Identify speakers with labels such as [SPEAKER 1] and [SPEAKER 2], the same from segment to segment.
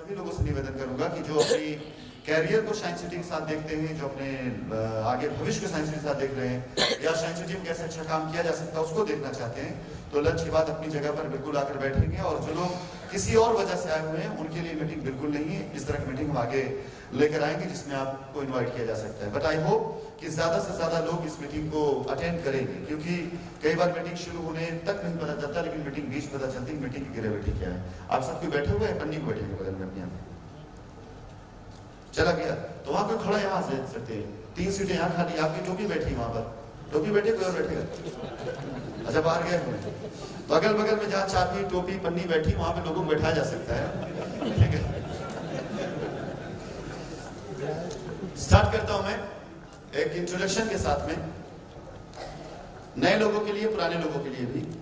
[SPEAKER 1] सभी लोगों से निवेदन करूंगा कि जो अपनी कैरियर को साइंस सिटी के साथ देखते हैं, जो अपने आगे भविष्य को साइंस सिटी के साथ देख रहे हैं, या साइंस सिटी में कैसे अच्छा काम किया जा सकता है उसको देखना चाहते हैं, तो लंच के बाद अपनी जगह पर बिल्कुल आकर बैठेंगे। और जो लोग किसी और वजह से आए हुए हैं उनके लिए मीटिंग बिल्कुल नहीं है। इस तरह की मीटिंग हम आगे लेकर आएंगे जिसमें आपको इन्वाइट किया जा सकता है। बट आई होप कि ज्यादा से ज्यादा लोग इस मीटिंग को अटेंड करेंगे, क्योंकि कई बार मीटिंग शुरू होने तक नहीं पता चलता, लेकिन मीटिंग बीच पता चलती है मीटिंग की ग्रेविटी क्या है। आप सब कोई बैठे हुए हैं, पन्नी को बैठेंगे बगल में अपने यहाँ चला गया तो वहां कोई खड़ा यहाँ से सकते हैं, 3 सीटें यहाँ खाली, आपकी टोपी बैठी वहां पर, टोपी बैठे कोई और बैठेगा? अच्छा बाहर गए हुए, तो अगल बगल में जहाँ चाबी टोपी पन्नी बैठी वहां पे लोगों को बैठाया जा सकता है। ठीक है, स्टार्ट करता हूं मैं एक इंट्रोडक्शन के साथ में, नए लोगों के लिए, पुराने लोगों के लिए भी।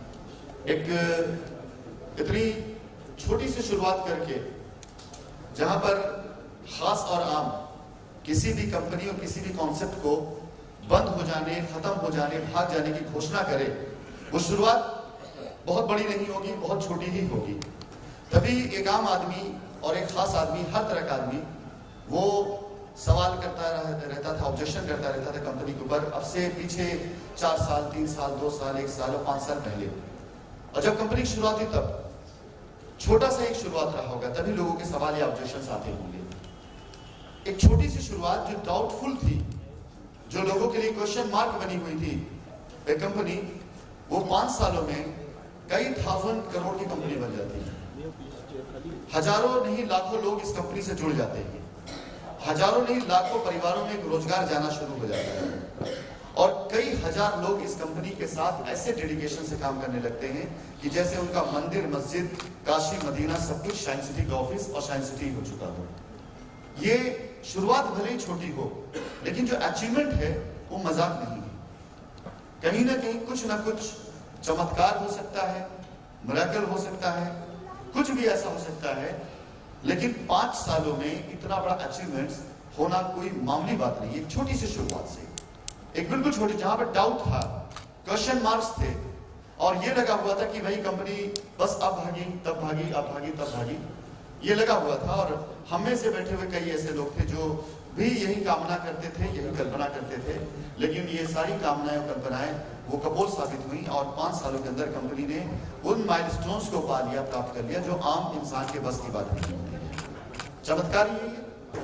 [SPEAKER 1] एक इतनी छोटी सी शुरुआत करके जहां पर खास और आम किसी भी कंपनी और किसी भी कॉन्सेप्ट को बंद हो जाने, खत्म हो जाने, भाग जाने की घोषणा करे, वो शुरुआत बहुत बड़ी नहीं होगी, बहुत छोटी ही होगी। तभी एक आम आदमी और एक खास आदमी, हर तरह का आदमी, वो सवाल करता रहता था, ऑब्जेक्शन करता रहता था कंपनी के ऊपर। अब से पीछे 4 साल, 3 साल, 2 साल, 1 साल और 5 साल पहले, और जब कंपनी की शुरुआत हुई तब छोटा सा एक शुरुआत रहा होगा, तभी लोगों के सवाल या ऑब्जेक्शन आते होंगे। एक छोटी सी शुरुआत जो डाउटफुल थी, जो लोगों के लिए क्वेश्चन मार्क बनी हुई थी, एक कंपनी, वो 5 सालों में कई 1000 करोड़ की कंपनी बन जाती है। हजारों नहीं लाखों लोग इस कंपनी से जुड़ जाते हैं, हजारों नहीं लाखों परिवारों में रोजगार जाना शुरू हो जाता है, और कई हजार लोग इस कंपनी के साथ ऐसे डेडिकेशन से काम करने लगते हैं कि जैसे उनका मंदिर, मस्जिद, काशी, मदीना सब कुछ साइंस सिटी का ऑफिस और साइंस सिटी हो चुका हो। ये शुरुआत भले ही छोटी हो, लेकिन जो अचीवमेंट है वो मजाक नहीं है। कहीं ना कहीं कुछ ना कुछ चमत्कार हो सकता है, मिरेकल हो सकता है, कुछ भी ऐसा हो सकता है, लेकिन 5 सालों में इतना बड़ा अचीवमेंट्स होना कोई मामूली बात नहीं है। एक छोटी सी शुरुआत से, एक बिल्कुल छोटी, जहां पर डाउट था, क्वेश्चन मार्क्स थे, और ये लगा हुआ था कि भाई कंपनी बस अब भागी, तब भागी, अब भागी, तब भागी, ये लगा हुआ था। और हम में से बैठे हुए कई ऐसे लोग थे जो भी यही कामना करते थे, यही कल्पना करते थे, लेकिन ये सारी कामनाएं और कल्पनाएं वो कपोल साबित हुई, और 5 सालों के अंदर कंपनी ने उन माइलस्टोन्स को पा लिया, प्राप्त कर लिया, जो आम इंसान के बस की बात नहीं होती है। चमत्कार यही है,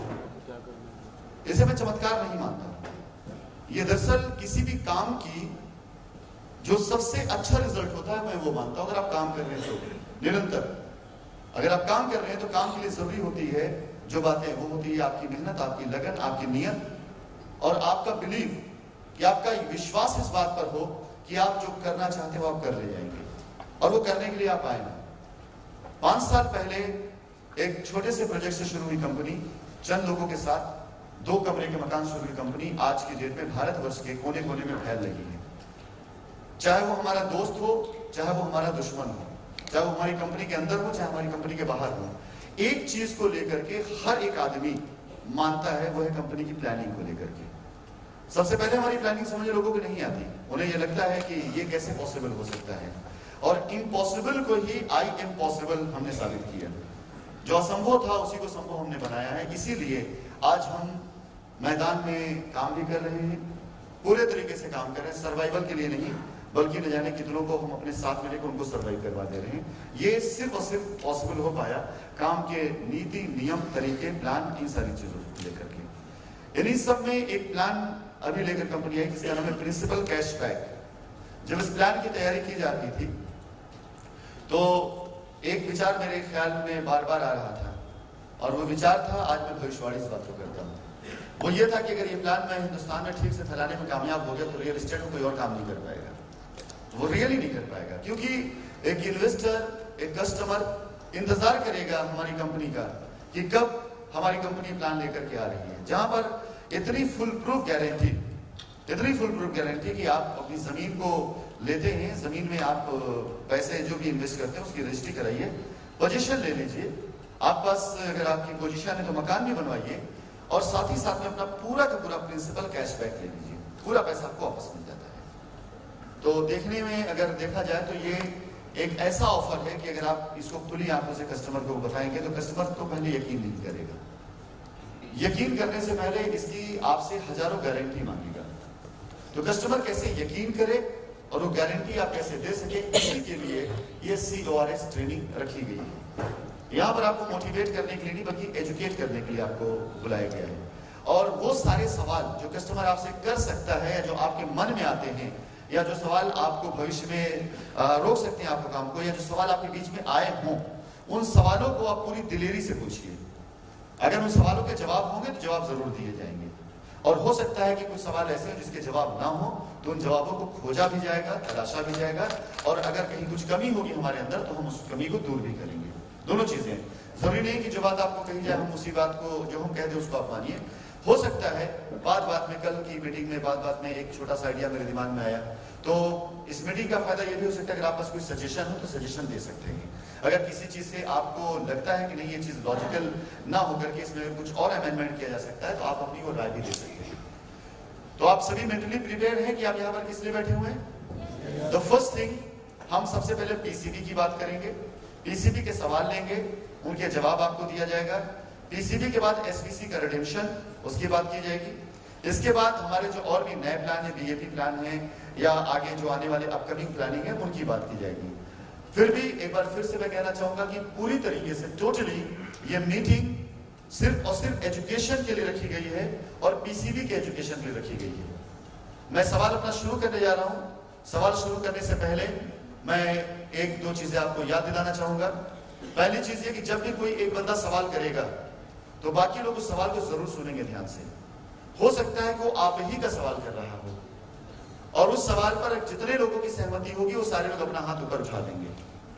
[SPEAKER 1] इसे मैं चमत्कार नहीं मानता। ये दरअसल किसी भी काम की जो सबसे अच्छा रिजल्ट होता है, मैं वो मानता हूं। अगर आप काम कर रहे हैं तो निरंतर, अगर आप काम कर रहे हैं तो काम के लिए जरूरी होती है जो बातें, वो होती है आपकी मेहनत, आपकी लगन, आपकी नियत, और आपका बिलीव, कि आपका विश्वास इस बात पर हो कि आप जो करना चाहते हो आप कर ले जाएंगे, और वो करने के लिए आप आए। 5 साल पहले एक छोटे से प्रोजेक्ट से शुरू हुई कंपनी, चंद लोगों के साथ 2 कमरे के मकान शुरू हुई कंपनी, आज की डेट में भारतवर्ष के कोने कोने में फैल रही है। चाहे वो हमारा दोस्त हो, चाहे वो हमारा दुश्मन हो, चाहे वो हमारी कंपनी के अंदर हो, चाहे हमारी कंपनी के बाहर हो, एक चीज को लेकर के हर एक आदमी मानता है, वो है कंपनी की प्लानिंग को लेकर के। सबसे पहले हमारी प्लानिंग समझ लोगों को नहीं आती, उन्हें यह लगता है कि ये कैसे पॉसिबल हो सकता है, और इम्पॉसिबल को ही आई एम पॉसिबल हमने साबित किया। जो असंभव था उसी को संभव हमने बनाया है। इसीलिए आज हम मैदान में काम भी कर रहे हैं, पूरे तरीके से काम कर रहे हैं, सर्वाइवल के लिए नहीं, बल्कि न जाने कितनों को हम अपने साथ में लेकर उनको सर्वाइव करवा दे रहे हैं। ये सिर्फ और सिर्फ पॉसिबल हो पाया काम के नीति, नियम, तरीके, प्लान, इन सारी चीजों को लेकर के। इन्हीं सब में एक प्लान अभी लेकर कंपनी आई जिसका नाम है प्रिंसिपल कैशबैक। जब इस प्लान की तैयारी की जा रही थी तो एक विचार मेरे ख्याल में बार बार आ रहा था, और वो विचार था, आज मैं भविष्यवाणी इस बात को करता हूँ, वो ये था कि अगर ये प्लान मैं हिंदुस्तान में ठीक से फैलाने में कामयाब हो गया तो रियल एस्टेट में कोई और काम नहीं कर पाएगा, वो रियली नहीं कर पाएगा, क्योंकि एक इन्वेस्टर, एक कस्टमर इंतजार करेगा हमारी कंपनी का कि कब हमारी कंपनी प्लान लेकर के आ रही है, जहां पर इतनी फुल प्रूफ गारंटी कि आप अपनी जमीन को लेते हैं, जमीन में आप पैसे जो भी इन्वेस्ट करते हैं उसकी रजिस्ट्री कराइए, पोजीशन ले लीजिए, आप पास अगर आपकी पोजीशन है तो मकान भी बनवाइए, और साथ ही साथ में अपना पूरा का पूरा प्रिंसिपल कैशबैक ले लीजिए, पूरा पैसा आपको वापस मिल जाता है। तो देखने में अगर देखा जाए तो ये एक ऐसा ऑफर है कि अगर आप इसको खुली आंखों से कस्टमर को बताएंगे तो कस्टमर तो पहले यकीन नहीं करेगा। यकीन करने से पहले इसकी आपसे हजारों गारंटी मांगेगा। तो कस्टमर कैसे यकीन करे और वो गारंटी आप कैसे दे सके, इसी के लिए ये CORS ट्रेनिंग रखी गई है। यहाँ पर आपको मोटिवेट करने के लिए नहीं बल्कि एजुकेट करने के लिए आपको बुलाया गया है। और वो सारे सवाल जो कस्टमर आपसे कर सकता है या जो आपके मन में आते हैं या जो सवाल आपको भविष्य में रोक सकते हैं आपको काम को, या जो सवाल आपके बीच में आए हों, उन सवालों को आप पूरी दिलेरी से पूछिए। अगर उन सवालों के जवाब होंगे तो जवाब जरूर दिए जाएंगे। और हो सकता है कि कुछ सवाल ऐसे हो जिसके जवाब ना हो तो उन जवाबों को खोजा भी जाएगा, तलाशा भी जाएगा, और अगर कहीं कुछ कमी होगी हमारे अंदर तो हम उस कमी को दूर भी करेंगे। दोनों चीजें, जरूरी नहीं कि जो बात आपको कही जाए हम उसी बात को जो हम कह दें उसको आप मानिए। हो सकता है बात में, कल की मीटिंग में बात में एक छोटा सा आइडिया मेरे दिमाग में आया, तो इस मीटिंग का फायदा ये भी हो सकता है अगर आपके पास कोई सजेशन हो तो सजेशन दे सकते हैं। अगर किसी चीज से आपको लगता है कि नहीं ये चीज लॉजिकल ना होकर के इसमें कुछ और अमेंडमेंट किया जा सकता है तो आप अपनी वो राय भी दे सकते हैं। तो आप सभी मेंटली प्रिपेयर हैं कि आप यहाँ पर किस लिए बैठे हुए हैं? द फर्स्ट थिंग, हम सबसे पहले पीसीबी की बात करेंगे। पीसीबी के सवाल लेंगे, उनके जवाब आपको दिया जाएगा। पीसीबी के बाद एसपीसी का रिडेम्पशन, उसकी बात की जाएगी। इसके बाद हमारे जो और भी नए प्लान है, बीएपी प्लान है या आगे जो आने वाले अपकमिंग प्लानिंग है, उनकी बात की जाएगी। फिर भी एक बार फिर से मैं कहना चाहूंगा कि पूरी तरीके से टोटली ये मीटिंग सिर्फ और सिर्फ एजुकेशन के लिए रखी गई है और पीसीबी के एजुकेशन के लिए रखी गई है। मैं सवाल अपना शुरू करने जा रहा हूं। सवाल शुरू करने से पहले मैं एक दो चीजें आपको याद दिलाना चाहूंगा। पहली चीज ये कि जब भी कोई एक बंदा सवाल करेगा तो बाकी लोग उस सवाल को जरूर सुनेंगे ध्यान से। हो सकता है कि वो आप ही का सवाल कर रहा हो और उस सवाल पर जितने लोगों की सहमति होगी वो सारे लोग अपना हाथ ऊपर उठा देंगे।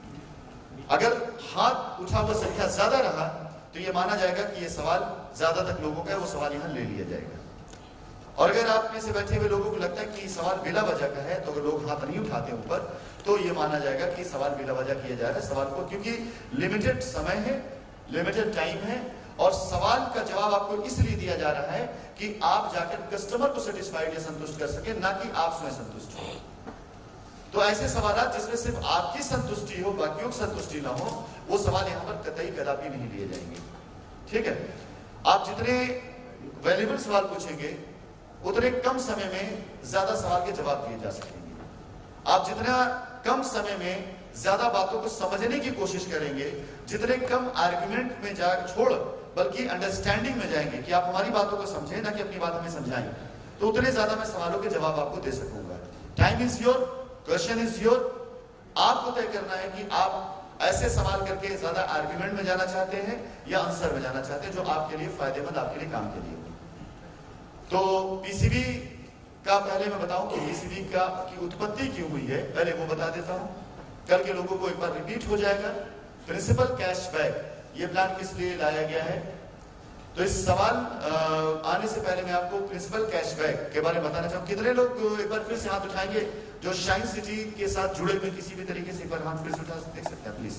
[SPEAKER 1] अगर हाथ उठा हुआ संख्या ज्यादा रहा तो ये माना जाएगा कि ये सवाल ज्यादा तक लोगों का है, वो सवाल यहाँ ले लिया जाएगा। और अगर आप में से बैठे हुए लोगों को लगता है कि सवाल बिला वजह का है तो अगर लोग हाथ नहीं उठाते ऊपर तो ये माना जाएगा कि सवाल बिला वजह किया जा रहा है। सवाल को, क्योंकि लिमिटेड समय है, लिमिटेड टाइम है और सवाल का जवाब आपको इसलिए दिया जा रहा है कि आप जाकर कस्टमर को सेटिस्फाइड या संतुष्ट कर सके, ना कि आप स्वयं संतुष्ट हो। तो ऐसे सवाल जिसमें सिर्फ आपकी संतुष्टि हो, बाकियों की संतुष्टि ना हो, वो सवाल यहाँ पर कतई कदापि नहीं लिए जाएंगे। ठीक है? आप जितने वैल्यूएबल सवाल पूछेंगे उतने कम समय में ज्यादा सवाल के जवाब दिए जा सकेंगे। आप जितना कम समय में ज्यादा बातों को समझने की कोशिश करेंगे, जितने कम आर्गुमेंट में जा छोड़ बल्कि अंडरस्टैंडिंग में जाएंगे कि आप हमारी बातों को समझें ना कि अपनी बात हमें समझाएं, तो उतने ज्यादा मैं सवालों के जवाब आपको दे सकूंगा। Time is your, question is your. आपको तय करना है कि आप ऐसे सवाल करके ज्यादा आर्गुमेंट में जाना चाहते हैं या आंसर में जाना चाहते हैं जो आपके लिए फायदेमंद, आपके लिए काम के लिए हो। तो पीसीबी का पहले मैं बताऊं कि पीसीबी का की उत्पत्ति क्यों हुई है, पहले वो बता देता हूं। कल के लोगों को एक बार रिपीट हो जाएगा। प्रिंसिपल कैशबैक ये प्लान किस लिए लाया गया है? तो इस सवाल आने से पहले मैं आपको प्रिंसिपल कैशबैक के बारे में बताना चाहूँ। कितने लोग एक बार फिर से हाथ उठाएंगे जो शाइन सिटी के साथ जुड़े हुए किसी भी तरीके से? एक बार हाथ फिर से उठा देख सकते हैं प्लीज।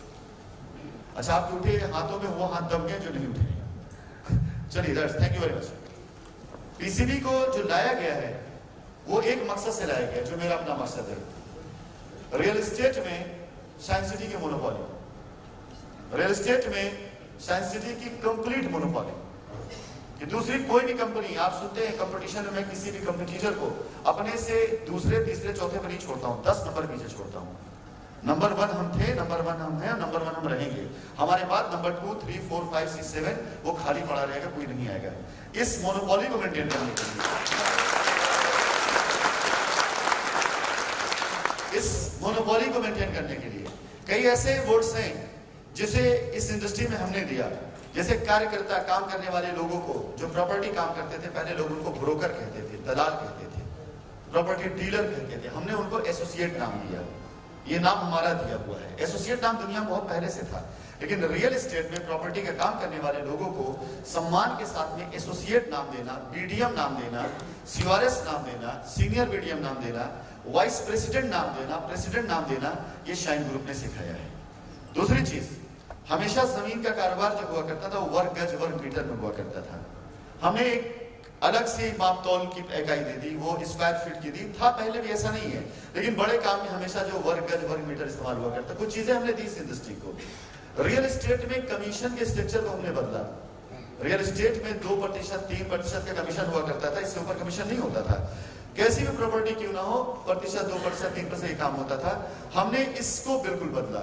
[SPEAKER 1] अच्छा, आपके उठे हाथों में वो हाथ दब गए जो नहीं उठे। चलिए, thank you very much. PCB को जो लाया गया है वो एक मकसद से लाया गया, जो मेरा अपना मकसद है। रियल एस्टेट में साइंस सिटी की मोनोपोली, रियल एस्टेट में साइंस सिटी की कंप्लीट मोनोपोली कि दूसरी कोई भी कंपनी, आप सुनते हैं कंपटीशन में मैं किसी भी कंपटीटर को अपने से दूसरे तीसरे चौथे पर नहीं छोड़ता हूं, 10 नंबर पीछे छोड़ता हूं। नंबर 1 हम थे, नंबर 1 हम हैं, नंबर 1 हम रहेंगे। हमारे बाद नंबर 2, 3, 4, 5, 6, 7 वो खाली पड़ा रहेगा, कोई नहीं आएगा। इस मोनोपोली को मेंटेन करने के लिए, इस मोनोपोली को मेंटेन करने के लिए कई ऐसे वर्ड्स हैं जिसे इस इंडस्ट्री में हमने दिया। जैसे कार्यकर्ता, काम करने वाले लोगों को जो प्रॉपर्टी काम करते थे, पहले लोग उनको ब्रोकर कहते थे, दलाल कहते थे, प्रॉपर्टी डीलर कहते थे। हमने उनको एसोसिएट नाम दिया। ये नाम हमारा दिया हुआ है। एसोसिएट नाम दुनिया में बहुत पहले से था, लेकिन रियल एस्टेट में प्रॉपर्टी का काम करने वाले लोगों को सम्मान के साथ में एसोसिएट नाम देना, बीडीएम नाम देना, सीआरएस नाम देना, सीनियर बीडीएम नाम देना, वाइस प्रेसिडेंट नाम देना, प्रेसिडेंट नाम देना, ये शाइन ग्रुप ने सिखाया है। दूसरी चीज, हमेशा जमीन का कारोबार जो हुआ करता था वो वर्ग गज वर्ग मीटर में हुआ करता था। हमने एक अलग से मापतौल की इकाई दे दी, वो स्क्वायर फीट की दी। था पहले भी ऐसा नहीं है, लेकिन बड़े काम में हमेशा जो वर्ग गज वर्ग मीटर इस्तेमाल हुआ करता। कुछ चीजें हमने दी इस इंडस्ट्री को। रियल एस्टेट में कमीशन के स्ट्रक्चर को हमने बदला। रियल एस्टेट में 2% 3% का कमीशन हुआ करता था, इससे ऊपर कमीशन नहीं होता था। कैसी भी प्रॉपर्टी क्यों ना हो, 1% 2% 3% काम होता था। हमने इसको बिल्कुल बदला।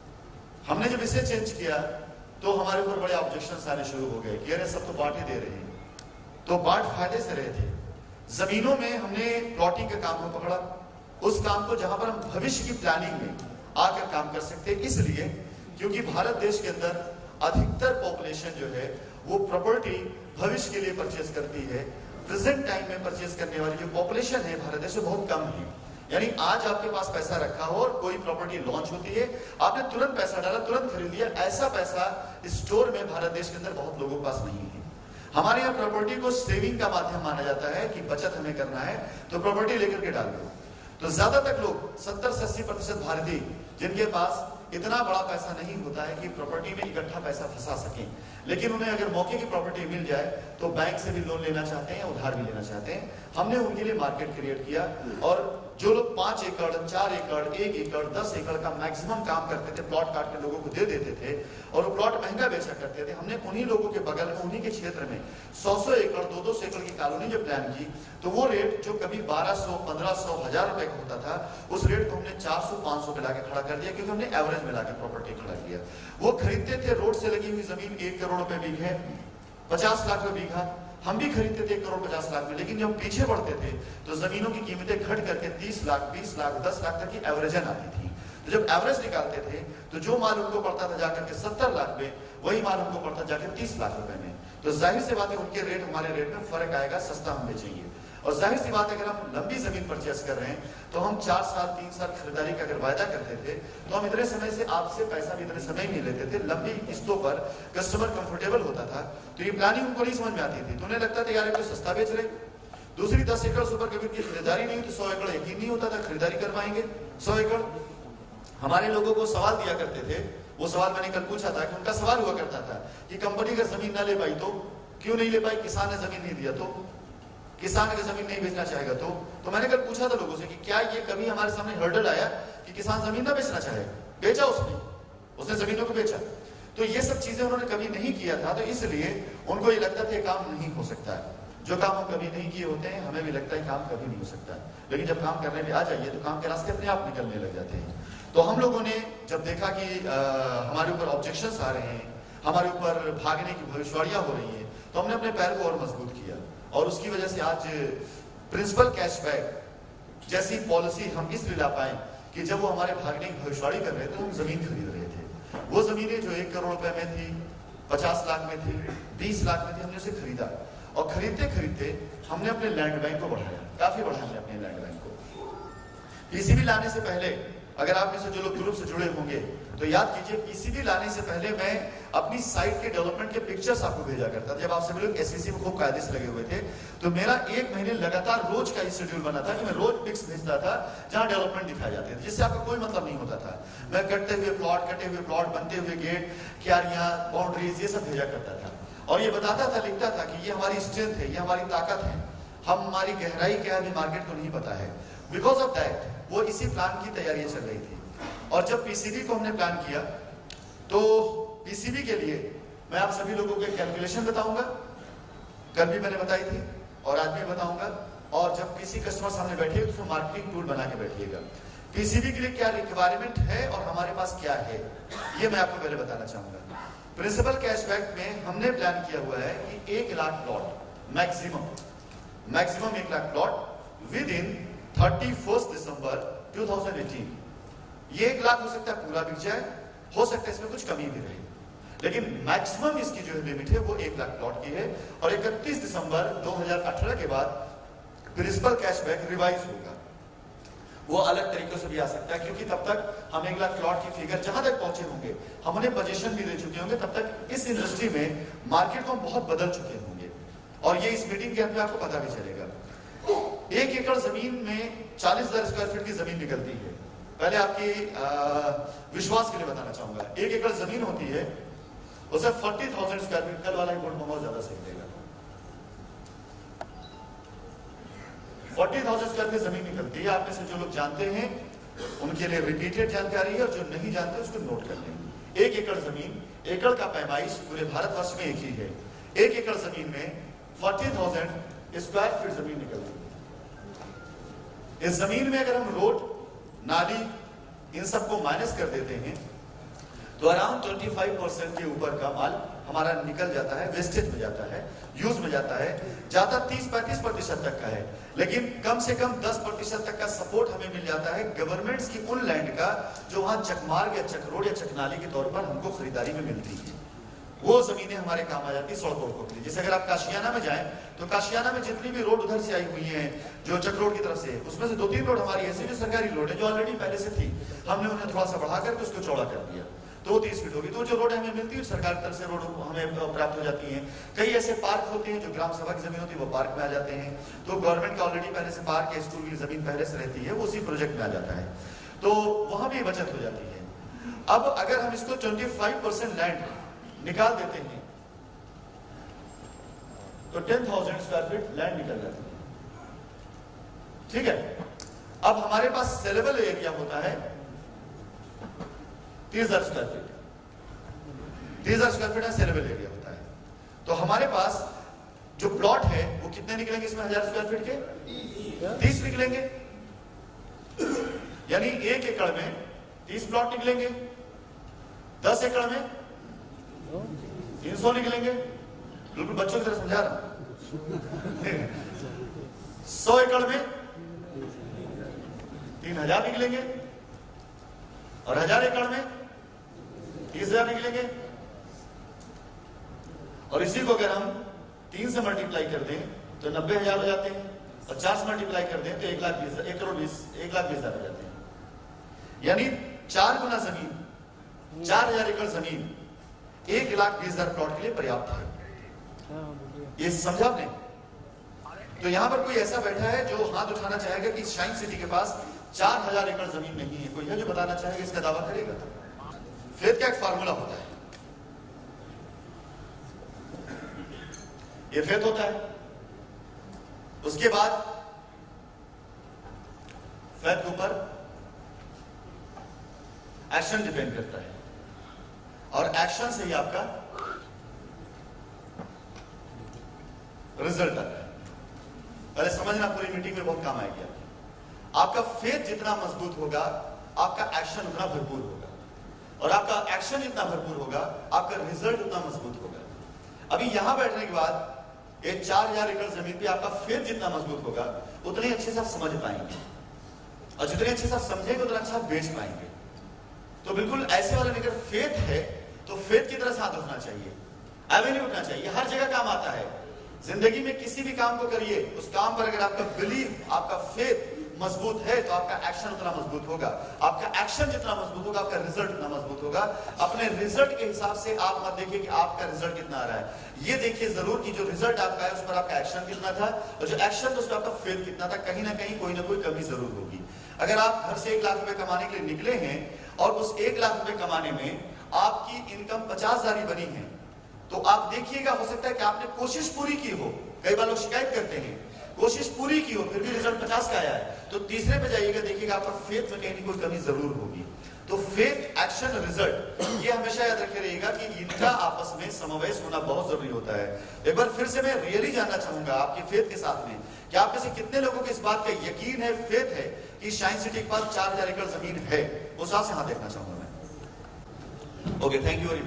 [SPEAKER 1] हमने जब इसे चेंज किया तो हमारे ऊपर बड़े ऑब्जेक्शन आने शुरू हो गए कि अरे सब तो बाट ही दे रहे हैं। तो बाट फायदे से रहे थे। जमीनों में हमने प्लॉटिंग का काम को पकड़ा, उस काम को जहां पर हम भविष्य की प्लानिंग में आकर काम कर सकते हैं। इसलिए क्योंकि भारत देश के अंदर अधिकतर पॉपुलेशन जो है वो प्रॉपर्टी भविष्य के लिए परचेज करती है। प्रेजेंट टाइम में परचेज करने वाली जो पॉपुलेशन है भारत देश में बहुत कम है। यानी आज आपके पास पैसा रखा हो और कोई प्रॉपर्टी लॉन्च होती है, आपने तुरंत पैसा डाला, तुरंत खरीद लिया, ऐसा पैसा स्टोर में भारत देश के अंदर बहुत लोगों के पास नहीं है। हमारे यहाँ प्रॉपर्टी को सेविंग का माध्यम माना जाता है कि बचत हमें करना है तो प्रॉपर्टी लेकर के डाल दो। तो ज्यादातर लोग 70 से 80% भारतीय जिनके पास इतना बड़ा पैसा नहीं होता है कि प्रॉपर्टी में इकट्ठा पैसा फंसा सकें, लेकिन उन्हें अगर मौके की प्रॉपर्टी मिल जाए तो बैंक से भी लोन लेना चाहते हैं, उधार भी लेना चाहते हैं। हमने उनके लिए मार्केट क्रिएट किया और जो लोग 5 एकड़ 4 एकड़ 1 एकड़ 10 एकड़ का मैक्सिमम काम करते थे, प्लॉट काट के लोगों को दे देते थे और वो प्लॉट महंगा बेचा करते थे। हमने उन्हीं लोगों के बगल में, उन्हीं के क्षेत्र में 100 एकड़ 200 एकड़ की कॉलोनी जो प्लान की, तो वो रेट जो कभी 1200 1500 1000 रुपए का होता था, उस रेट को हमने 400 500 पे लाके खड़ा कर दिया, क्योंकि हमने एवरेज में लाके प्रॉपर्टी खड़ा किया। वो खरीदते थे रोड से लगी हुई जमीन 1 करोड़ रुपए बीघे, 50 लाख रुपए बीघा। हम भी खरीदते थे 1 करोड़ 50 लाख में, लेकिन जब पीछे बढ़ते थे तो जमीनों की कीमतें घट करके 30 लाख 20 लाख 10 लाख तक की एवरेजन आती थी। तो जब एवरेज निकालते थे तो जो माल उनको पड़ता था जाकर के 70 लाख में, वही माल उनको पड़ता जाकर 30 लाख रुपए में। तो जाहिर सी बात है उनके रेट हमारे रेट में फर्क आएगा, सस्ता हम बेचेंगे। और जाहिर सी बात है अगर हम लंबी जमीन परचेस कर रहे हैं तो हम 4 साल 3 साल खरीदारी का अगर वायदा करते थे तो हम इतने समय से आपसे पैसा भी इतने समय नहीं लेते थे। लंबी किस्तों पर कस्टमर कंफर्टेबल होता था, तो ये प्लानिंग उनको नहीं समझ में आती थी। तो उन्हें लगता था यार कोई सस्ता बेच रहे। दूसरी 10 एकड़ से ऊपर कभी खरीदारी नहीं, तो 100 एकड़ यकीन नहीं होता था खरीदारी कर पाएंगे 100 एकड़। हमारे लोगों को सवाल दिया करते थे, वो सवाल मैंने कल पूछा था कि उनका सवाल हुआ करता था कि कंपनी अगर जमीन ना ले पाई तो क्यों नहीं ले पाई, किसान ने जमीन नहीं दिया तो, किसान अगर जमीन नहीं बेचना चाहेगा तो मैंने कल पूछा था लोगों से कि क्या ये कभी हमारे सामने हर्डल आया कि किसान जमीन ना बेचना चाहे? बेचा उसने जमीनों को बेचा। तो ये सब चीजें उन्होंने कभी नहीं किया था, तो इसलिए उनको ये लगता था ये काम नहीं हो सकता है। जो काम हम कभी नहीं किए होते हैं हमें भी लगता है काम कभी नहीं हो सकता है, लेकिन जब काम करने में आ जाइए तो काम के रास्ते अपने आप निकलने लग जाते हैं। तो हम लोगों ने जब देखा कि हमारे ऊपर ऑब्जेक्शंस आ रहे हैं, हमारे ऊपर भागने की भविष्यवाणियां हो रही हैं, तो हमने अपने पैर को और मजबूत किया और उसकी वजह से आज प्रिंसिपल कैशबैक जैसी पॉलिसी हम इसलिए ला पाए कि जब वो हमारे भागने की भविष्यवाणी कर रहे थे तो हम जमीन खरीद रहे थे। वो जमीनें जो 1 करोड़ रुपए में थी, 50 लाख में थी, 20 लाख में थी, हमने उसे खरीदा और खरीदते खरीदते हमने अपने लैंड बैंक को बढ़ाया, काफी बढ़ाया हमने अपने लैंड बैंक को। पीसीबी लाने से पहले, अगर आप में से जो लोग ग्रुप से जुड़े होंगे तो याद कीजिए, पीसीबी लाने से पहले मैं अपनी साइट के डेवलपमेंट के पिक्चर्स आपको भेजा करता था। जब आप सभी लोग एससीसी में खूब कायदे से लगे हुए थे तो मेरा 1 महीने लगातार रोज का शेड्यूल बना था कि मैं रोज पिक्स भेजता था जहां डेवलपमेंट दिखाए जाते थे, जिससे आपका कोई मतलब नहीं होता था। मैं कटे हुए प्लॉट, बनते हुए गेट, क्यारियां, बाउंड्रीज, ये सब भेजा करता था और ये बताता था, लिखता था कि ये हमारी स्ट्रेंथ है, ये हमारी ताकत है, हमारी गहराई क्या है अभी मार्केट को नहीं पता है। बिकॉज ऑफ दैट वो इसी प्लान की तैयारियां चल रही थी। और जब पीसीबी को हमने प्लान किया तो पीसीबी के लिए मैं आप सभी लोगों को एक कैलकुलेशन बताऊंगा, कल भी मैंने बताई थी और आज भी बताऊंगा। और जब किसी कस्टमर सामने बैठिए तो मार्केटिंग टूल बना के बैठिएगा। पीसीबी के लिए क्या रिक्वायरमेंट है और हमारे पास क्या है, ये मैं आपको पहले बताना चाहूंगा। प्रिंसिपल कैशबैक में हमने प्लान किया हुआ है कि 1 lakh plot maximum 1 lakh plot within 31 दिसंबर 2018। ये 1 लाख हो सकता है पूरा बिक जाए, हो सकता है इसमें कुछ कमी भी रहे, लेकिन मैक्सिमम इसकी जो लिमिट है वो 1 लाख प्लॉट की है। और 31 दिसंबर 2018 के बाद प्रिंसिपल कैशबैक रिवाइज होगा। वो अलग तरीकों से भी आ सकता है, क्योंकि तब तक हम 1 लाख प्लॉट की फिगर जहां तक पहुंचे होंगे, हम उन्हें पोजीशन भी दे चुके होंगे, तब तक इस इंडस्ट्री में मार्केट को हम बहुत बदल चुके होंगे और ये इस मीटिंग के अंदर आपको पता भी चलेगा। 1 एकड़ जमीन में 40,000 स्क्वायर फीट की जमीन निकलती है। पहले आपकी विश्वास के लिए बताना चाहूंगा, 1 एकड़ जमीन होती है, उसे 40,000 स्क्वायर फीट, कल वाला रिपोर्ट बहुत ज्यादा सही देगा। 40,000 स्क्वायर फीट जमीन निकलती है। आप में से जो लोग जानते हैं उनके लिए रिपीटेड जानकारी है, और जो नहीं जानते उसको नोट कर लें। 1 एकड़ जमीन, एकड़ का पैमाइश पूरे भारतवर्ष में एक ही है। 1 एकड़ जमीन में 40,000 स्क्वायर फीट जमीन निकलती है। इस जमीन में अगर हम रोड, नाली, इन सबको माइनस कर देते हैं तो अराउंड 25% के ऊपर का माल हमारा निकल जाता है, वेस्टेज में जाता है, यूज में जाता है। ज्यादा 30-35% तक का है, लेकिन कम से कम 10% तक का सपोर्ट हमें मिल जाता है गवर्नमेंट्स की उन लैंड का जो वहां चकमार्ग या चकरोड या चकनाली के तौर पर हमको खरीदारी में मिलती है। वो जमीनें हमारे काम आ जाती है सड़कों को। जैसे अगर आप काशियाना में जाएं तो काशियाना में जितनी भी रोड उधर से आई हुई हैं जो चकरोड की तरफ से, उसमें से 2-3 रोड हमारी ऐसी जो सरकारी रोड है जो ऑलरेडी पहले से थी, हमने उन्हें थोड़ा सा बढ़ा करके उसको चौड़ा कर दिया, तो 30 फीट होगी। तो जो रोड हमें मिलती है सरकार की तरफ से रोड हमें प्राप्त हो जाती है। कई ऐसे पार्क होते हैं जो ग्राम सभा की जमीन होती है वो पार्क में आ जाते हैं, तो गवर्नमेंट का ऑलरेडी पहले से पार्क या स्कूल की जमीन पहले से रहती है, वो उसी प्रोजेक्ट में आ जाता है, तो वहां भी बचत हो जाती है। अब अगर हम इसको 25% लैंड निकाल देते हैं तो 10,000 स्क्वायर फीट लैंड निकल जाती है, ठीक है। अब हमारे पास सेलेबल एरिया होता है 30,000 square feet. 30,000 square feet saleable area होता है, तो हमारे पास जो प्लॉट है वो कितने निकलेंगे इसमें 1000 स्क्वायर फीट के? 30 निकलेंगे। यानी 1 एकड़ में 30 प्लॉट निकलेंगे, 10 एकड़ में 300 निकलेंगे। बिल्कुल बच्चों की तरह समझा रहा हूं। 100 एकड़ में 3,000 निकलेंगे, और 1000 एकड़ में 30,000 निकलेंगे। और इसी को अगर हम 3 से मल्टीप्लाई कर दें तो 90,000 हो जाते हैं, और 4 से मल्टीप्लाई कर दें तो 1,20,000 हो जाते हैं। यानी 4 गुना जमीन, 4,000 एकड़ जमीन 1,20,000 प्लॉट के लिए पर्याप्त है। ये समझा आपने? तो यहां पर कोई ऐसा बैठा है जो हाथ उठाना चाहेगा कि शाइन सिटी के पास 4,000 एकड़ जमीन नहीं है? कोई है जो बताना चाहेगा, इसका दावा करेगा? फेथ का एक फार्मूला होता है, ये फेथ होता है। उसके बाद फेथ के ऊपर एक्शन डिपेंड करता है, और एक्शन से ही आपका रिजल्ट आता है। पहले समझना, पूरी मीटिंग में बहुत काम आएगी। आपका फेथ जितना मजबूत होगा आपका एक्शन उतना भरपूर होगा, और आपका एक्शन जितना भरपूर होगा आपका रिजल्ट उतना मजबूत होगा। अभी यहां बैठने के बाद ये 4,000 एकड़ जमीन पे आपका फेथ जितना मजबूत होगा उतने अच्छे से आप समझ पाएंगे, और जितने अच्छे से आप समझेंगे उतना अच्छा बेच पाएंगे। तो बिल्कुल ऐसे वाले अगर फेथ है तो फेथ की तरह से हाथ उठना चाहिए, एवेन्यू उठना चाहिए, हर जगह काम आता है। जिंदगी में किसी भी काम को करिए, उस काम पर अगर आपका बिलीव, आपका फेथ मजबूत है तो आपका एक्शन उतना मजबूत होगा। आपका एक्शन जितना मजबूत होगा आपका रिजल्ट उतना मजबूत होगा। अपने रिजल्ट के हिसाब से आप मत देखिए कि आपका रिजल्ट कितना आ रहा है, ये देखिए जरूर कि जो रिजल्ट आपका है उस पर आपका एक्शन कितना था, और जो एक्शन था उस पर आपका फेथ कितना था। कहीं ना कहीं कोई ना कोई कमी जरूर होगी। अगर आप घर से 1 लाख रुपए कमाने के लिए निकले हैं और उस 1 लाख रुपए कमाने में आपकी इनकम 50,000 ही बनी है, तो आप देखिएगा, हो सकता है कि आपने कोशिश पूरी की हो। कई बार लोग शिकायत करते हैं कोशिश पूरी की हो फिर भी रिजल्ट 50 का आया है, तो तीसरे पे जाइएगा, देखिएगा आपका फेथ में कहीं कोई कमी जरूर होगी। तो फेथ, एक्शन, रिजल्ट, ये हमेशा याद रखे रहिएगा कि इनका आपस में समन्वय होना बहुत जरूरी होता है। एक बार फिर से मैं रियली जानना चाहूंगा आपके फेथ के साथ में कि आप में से कितने लोगों को इस बात का यकीन है, फेथ है कि शाइन सिटी के पास 4,000 एकड़ जमीन है? उस हिसाब से हाथ देखना चाहूंगा मैं। Okay, thank you very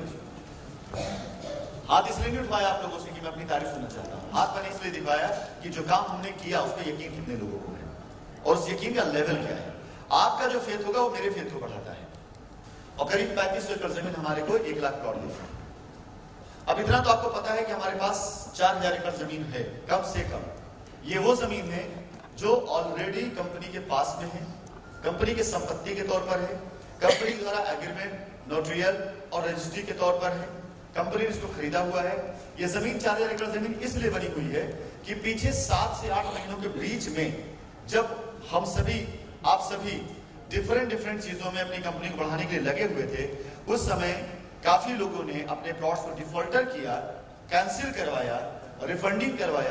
[SPEAKER 1] much. हाथ इसलिए नहीं उठवाया आप लोगों से कि मैं अपनी तारीफ सुनना चाहता हूं, हाथ मैंने इसलिए दिखाया कि जो काम हमने किया उस पर यकीन कितने लोगों को है, और उस यकीन का लेवल क्या है। आपका जो फेथ होगा वो मेरे फेथ को बढ़ाता है, और करीब 3500 एकड़ जमीन हमारे को 1 लाख प्लॉट देता है। अब इतना तो आपको पता है कि हमारे पास 4,000 एकड़ जमीन है कम से कम। ये वो जमीन है जो ऑलरेडी कंपनी के पास में है, कंपनी के संपत्ति के तौर पर है, कंपनी द्वारा एग्रीमेंट, नोटरियल और रजिस्ट्री के तौर पर है, कंपनी ने इसको खरीदा हुआ है। ये जमीन 4,000 एकड़ जमीन इसलिए बनी हुई है कि पीछे 7 से 8 महीनों के बीच में जब हम सभी, आप सभी डिफरेंट चीजों में अपनी कंपनी को बढ़ाने के लिए लगे हुए थे, उस समय काफी लोगों ने अपने प्लॉट्स को डिफॉल्टर किया, कैंसिल करवाया, रिफंडिंग करवाया।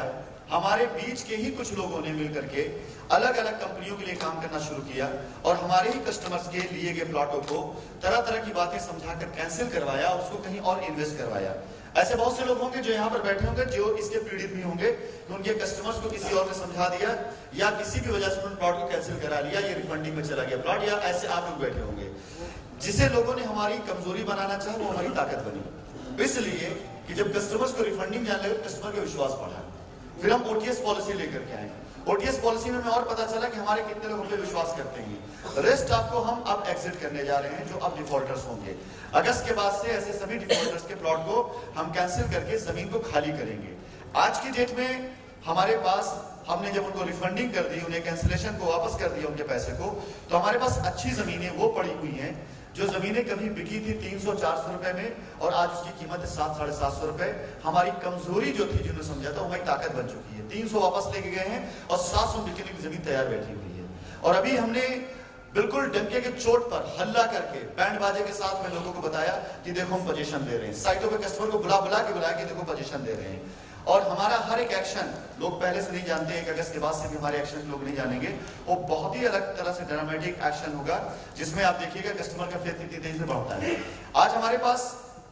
[SPEAKER 1] हमारे बीच के ही कुछ लोगों ने मिलकर के अलग अलग कंपनियों के लिए काम करना शुरू किया और हमारे ही कस्टमर्स के लिए गए प्लॉटों को तरह तरह की बातें समझाकर कैंसिल करवाया और उसको कहीं और इन्वेस्ट करवाया। ऐसे बहुत से लोग होंगे जो यहाँ पर बैठे होंगे जो इसके पीड़ित भी होंगे कि उनके कस्टमर्स को किसी और ने समझा दिया या किसी भी वजह से उन्होंने प्लॉट को कैंसिल करा लिया, ये रिफंडिंग में चला गया प्लॉट, या ऐसे आप लोग बैठे होंगे। जिसे लोगों ने हमारी कमजोरी बनाना चाहा वो हमारी ताकत बनी, इसलिए कि जब कस्टमर्स को रिफंडिंग जाने लगे कस्टमर का विश्वास बढ़ा। फिर हम ओटीएस पॉलिसी लेकर के आए। ओटीएस पॉलिसी में हमें और पता चला कि हमारे कितने लोग हम पे विश्वास करते हैं। रेस्ट आपको हम अब एग्जिट करने जा रहे हैं जो अब डिफॉल्टर्स होंगे। अगस्त के बाद से ऐसे सभी डिफॉल्टर्स के प्लॉट को हम कैंसिल करके जमीन को खाली करेंगे। आज की डेट में हमारे पास हमने जब उनको रिफंडिंग कर दी, उन्हें कैंसिलेशन को वापस कर दिया उनके पैसे को, तो हमारे पास अच्छी जमीनें वो पड़ी हुई हैं जो जमीनें कभी बिकी थी 300-400 रुपए में और आज उसकी कीमत है 700-750 रुपए। हमारी कमजोरी जो थी जिन्होंने समझा था वो हमारी ताकत बन चुकी है। 300 वापस लेके गए हैं और 700 बिकने की जमीन तैयार बैठी हुई है। और अभी हमने बिल्कुल डंके के चोट पर हल्ला करके बैंड बाजे के साथ में लोगों को बताया कि देखो हम पोजीशन दे रहे हैं। साइटों पे कस्टमर को बुला के देखो पोजीशन दे रहे हैं। और हमारा हर एक एक्शन लोग पहले से नहीं जानते हैं कि अगस्त के बाद से भी हमारे एक्शन लोग नहीं जानेंगे। वो बहुत ही अलग तरह से ड्रामेटिक एक्शन होगा जिसमें आप देखिएगा कस्टमर का फेथ इतनी तेजी से बढ़ता है। आज हमारे पास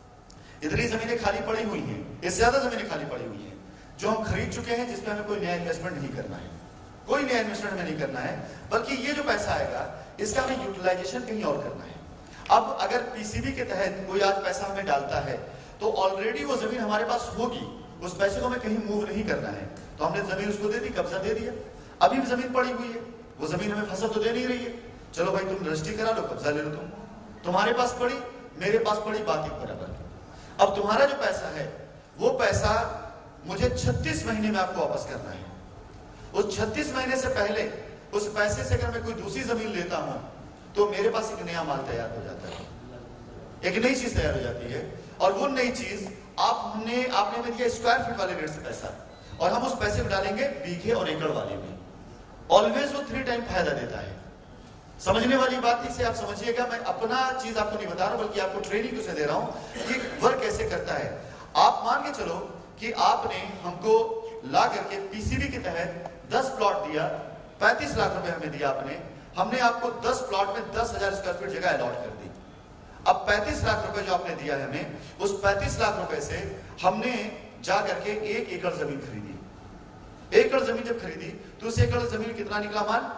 [SPEAKER 1] इतनी जमीनें खाली पड़ी हुई हैं, इससे ज्यादा जमीनें खाली पड़ी हुई हैं जो हम खरीद चुके हैं, जिसपे हमें कोई नया इन्वेस्टमेंट नहीं करना है, कोई नया इन्वेस्टमेंट में नहीं करना है, बल्कि ये जो पैसा आएगा इसका हमें यूटिलाइजेशन कहीं और करना है। अब अगर पीसीबी के तहत कोई आज पैसा हमें डालता है तो ऑलरेडी वो जमीन हमारे पास होगी, उस पैसे को हमें कहीं मूव नहीं करना है, तो हमने जमीन उसको दे दी, कब्जा दे दिया। अभी भी जमीन पड़ी हुई है, वो जमीन हमें फसल तो दे नहीं रही है। चलो भाई तुम रजिस्ट्री करा लो, कब्जा ले लो, तुम्हारे पास पड़ी, मेरे पास पड़ी, बात एक बराबर। अब तुम्हारा जो पैसा है वो पैसा मुझे 36 महीने में आपको वापस करना है। उस 36 महीने से पहले उस पैसे से अगर मैं कोई दूसरी जमीन लेता हूं तो मेरे पास एक नया माल तैयार हो जाता है, एक नई चीज तैयार हो जाती है। और वो नई चीज आपने हमें दिया स्क्वायर फीट वाले रेट से पैसा, और हम उस पैसे को डालेंगे बीघे और एकड़ वाले में। ऑलवेज वो 3 टाइम फायदा देता है। समझने वाली बात इसे आप समझिएगा, मैं अपना चीज आपको नहीं बता रहा हूं बल्कि आपको ट्रेनिंग उसे दे रहा हूं कि वर्क कैसे करता है। आप मान के चलो कि आपने हमको ला करके पीसीबी के तहत 10 प्लॉट दिया, 35 लाख रुपए हमें दिया आपने, हमने आपको 10 प्लॉट में 10,000 स्क्वायर फीट जगह अलॉट कर दी। अब 35 लाख रुपए जो आपने दिया है हमें, उस 35 लाख रुपए से हमने जा करके 1 एकड़ जमीन खरीदी। एकड़ जमीन जब खरीदी तो उस एकड़ जमीन कितना निकला माल?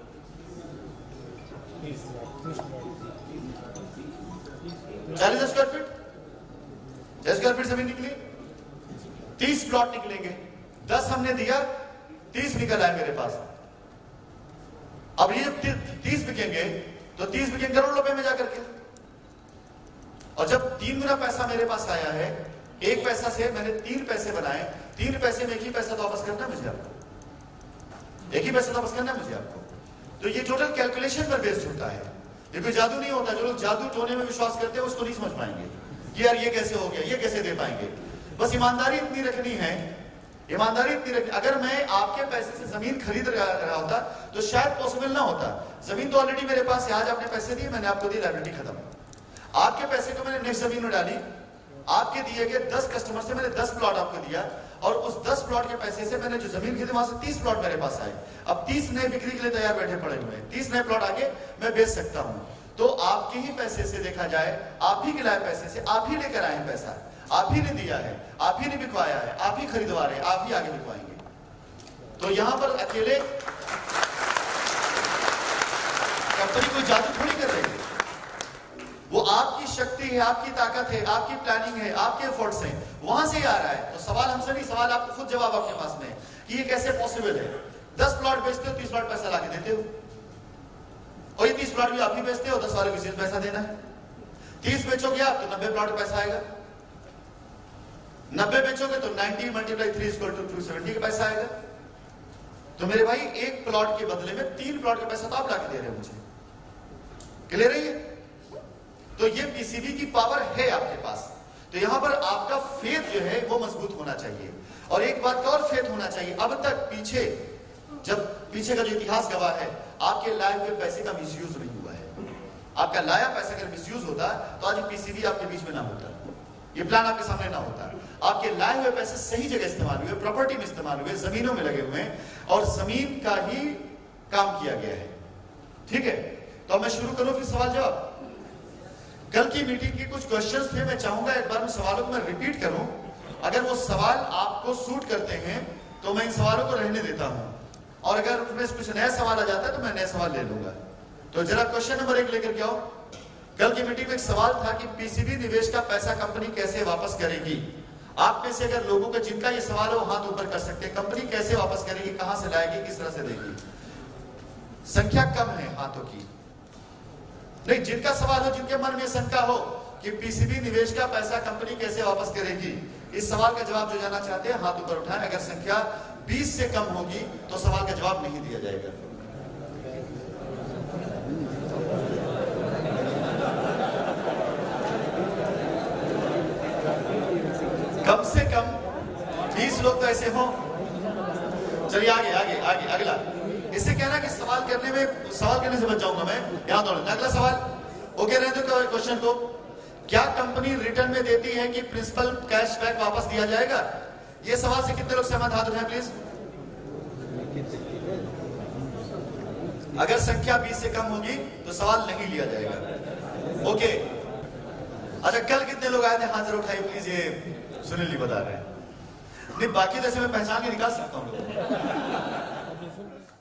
[SPEAKER 1] 40,000 स्क्वायर फीट। 10 स्क्वायर फीट जमीन निकली, 30 प्लॉट निकलेंगे। 10 हमने दिया, 30 निकल आए मेरे पास। अब ये जब 30 बिकेंगे तो 30 बिकेंगे करोड़ रुपए में जाकर के। और जब 3 गुना पैसा मेरे पास आया है, 1 पैसा से मैंने 3 पैसे बनाए, 3 पैसे में 1 ही पैसा तो वापस करना है मुझे आपको, 1 ही पैसा तो वापस करना है मुझे आपको। तो ये टोटल कैलकुलेशन पर बेस्ड होता है, ये कोई जादू नहीं होता। जो लोग जादू टोने में विश्वास करते हैं उसको नहीं समझ पाएंगे कि यार ये कैसे हो गया, ये कैसे दे पाएंगे। बस ईमानदारी इतनी रखनी है, ईमानदारी इतनी रखनी। अगर मैं आपके पैसे से जमीन खरीद रहा होता तो शायद पॉसिबल ना होता। जमीन तो ऑलरेडी मेरे पास है, आज आपने पैसे दिए, मैंने आपको दी, लायबिलिटी खत्म। आपके पैसे को मैंने नेक्स्ट जमीन में डाली, आपके दिए गए 10 कस्टमर से मैंने 10 प्लॉट आपको दिया, और उस 10 प्लॉट के पैसे से मैंने जो जमीन खरीदी वहां से 30 प्लॉट मेरे पास आए। अब 30 नए बिक्री के लिए तैयार बैठे पड़े हुए हैं, 30 नए प्लॉट आगे मैं बेच सकता हूं। तो आपके ही पैसे से देखा जाए, आप ही के लाए पैसे से, आप ही लेकर आए हैं पैसा, आप ही ने दिया है, आप ही ने बिकवाया है, आप ही खरीदवा रहे हैं, आप ही आगे बिकवाएंगे। तो यहां पर अकेले कंपनी कोई जादू थोड़ी कर रही है, वो आपकी शक्ति है, आपकी ताकत है, आपकी प्लानिंग है, आपके एफर्ट्स हैं, वहां से ही आ रहा है। तो सवाल हमसे नहीं, सवाल आपको खुद जवाब आपके पास में कि ये कैसे पॉसिबल है। 10 प्लॉट बेचते हो, 30 प्लॉट पैसा लाके देते हो, और ये 30 प्लॉट भी आप ही बेचते हो, 10 वाले को सिर्फ पैसा देना है। 30 बेचोगे आप तो 90 प्लॉट पैसा आएगा, 90 बेचोगे तो 90 × 3 = 270 का पैसा आएगा। तो मेरे भाई 1 प्लॉट के बदले में 3 प्लॉट का पैसा तो आप लाके दे रहे हो मुझे, क्लियर है ये? तो ये पीसीबी की पावर है आपके पास। तो यहां पर आपका फेथ जो है वो मजबूत होना चाहिए। और एक बात का और फेथ होना चाहिए, अब तक पीछे का जो इतिहास गवाह है, आपके लाए हुए पैसे का मिसयूज नहीं हुआ है। आपका लाया पैसा अगर मिसयूज होता तो आज पीसीबी आपके बीच में ना होता। ये प्लान आपके सामने ना होता। आपके लाए हुए पैसे सही जगह इस्तेमाल हुए, प्रॉपर्टी में इस्तेमाल हुए, जमीनों में लगे हुए हैं और जमीन का ही काम किया गया है। ठीक है, तो मैं शुरू करूं फिर सवाल जवाब। कल की मीटिंग के कुछ क्वेश्चंस थे, मैं चाहूंगा एक बार उन सवालों को मैं रिपीट करूं। अगर वो सवाल आपको सूट करते हैं तो मैं इन सवालों को रहने देता हूं, और अगर उसमें कुछ नया सवाल आ जाता है तो मैं नया सवाल ले लूंगा। तो जरा क्वेश्चन नंबर 1 लेकर के आओ। कल की मीटिंग में एक सवाल था कि पीसीबी निवेश का पैसा कंपनी कैसे वापस करेगी। आप में से अगर लोगों का जिनका ये सवाल है वो हाथ ऊपर कर सकते हैं। कंपनी कैसे वापस करेगी, कहां से लाएगी, किस तरह से देगी। संख्या कम है हाथों की। नहीं, जिनका सवाल हो, जिनके मन में शंका हो कि पीसीबी निवेश का पैसा कंपनी कैसे वापस करेगी, इस सवाल का जवाब जो जाना चाहते हैं हाथ ऊपर उठाएं। अगर संख्या 20 से कम होगी तो सवाल का जवाब नहीं दिया जाएगा। कम से कम 20 लोग तो ऐसे हों। चलिए आगे आगे आगे अगला। इससे कहना कि सवाल करने से बच जाऊंगा मैं, यहां दौड़ना। अगला सवाल ओके रहने दो क्वेश्चन को। क्या कंपनी रिटर्न में देती है कि प्रिंसिपल कैशबैक वापस दिया जाएगा? ये सवाल से कितने लोग सहमत, हाथ उठाएं प्लीज। अगर संख्या 20 से कम होगी तो सवाल नहीं लिया जाएगा। ओके, अच्छा कल कितने लोग आए थे, हाथ जरूर उठाइए प्लीज। ये सुनील जी बता रहे हैं। नहीं, बाकी जैसे मैं पहचान के निकाल सकता हूँ।